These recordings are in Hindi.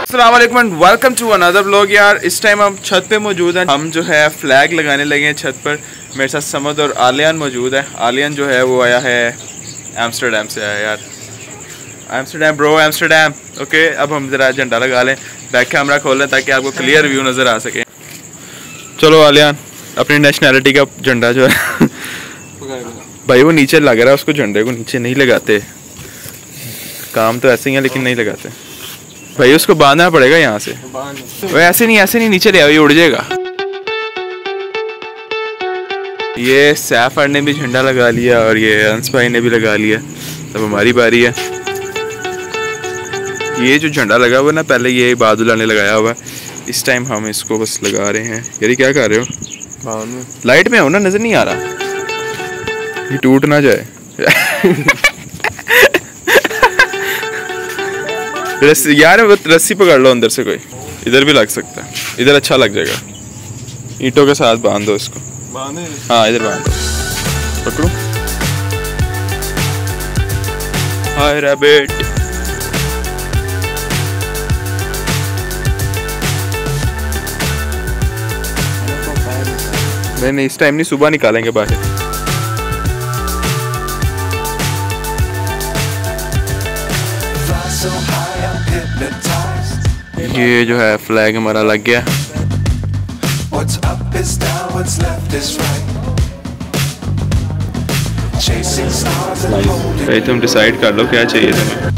अस्सलाम वालेकुम and welcome to another vlog. यार इस टाइम हम छत पे मौजूद हैं। हम जो है फ्लैग लगाने लगे हैं छत पर। मेरे साथ समद और आलियान मौजूद है। आलियान जो है वो आया है एम्स्टरडेम से आया यार। Amsterdam bro, Amsterdam. ओके, अब हम ज़रा झंडा लगा लें, बैक कैमरा खोल लें ताकि आपको क्लियर व्यू नज़र आ सके। चलो आलियान, अपनी नेशनैलिटी का झंडा जो है भाई वो नीचे लग रहा है, उसको झंडे को नीचे नहीं लगाते। काम तो ऐसे ही है लेकिन नहीं लगाते भाई, उसको बांधना पड़ेगा यहाँ से। वो ऐसे नहीं नीचे ले आओ, ये उड़ जाएगा। ये सैफर ने भी झंडा लगा लिया और ये अंस भाई ने भी लगा लिया। तब हमारी बारी है। ये जो झंडा लगा हुआ ना, पहले ये बादुल्ला ने लगाया हुआ, इस टाइम हम इसको बस लगा रहे हैं। यार क्या कर रहे हो? लाइट में हो ना, नजर नहीं आ रहा, ये टूट ना जाए। यार रस्सी पकड़ लो अंदर से, कोई इधर भी लग सकता है, इधर अच्छा लग जाएगा। ईंटों के साथ बांध दो इसको। हाँ इधर बांध दो, पकड़ो। Hi rabbit. नहीं इस टाइम नहीं, सुबह निकालेंगे बाहर। ये जो है फ्लैग हमारा लग गया। भाई तुम डिसाइड कर लो क्या चाहिए तुम्हें।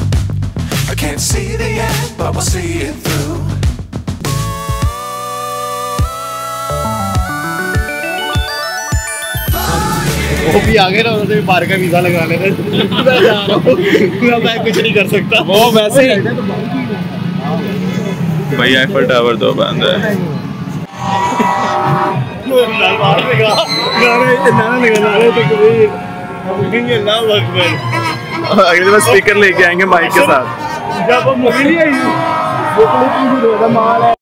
वो भी आगे ना, उन्होंने बाहर का वीजा लगा लेना। मैं कुछ नहीं कर सकता। वो वैसे ही भाई आईफल टावर दो बंद है। अगले बार स्पीकर लेके आएंगे माइक के साथ।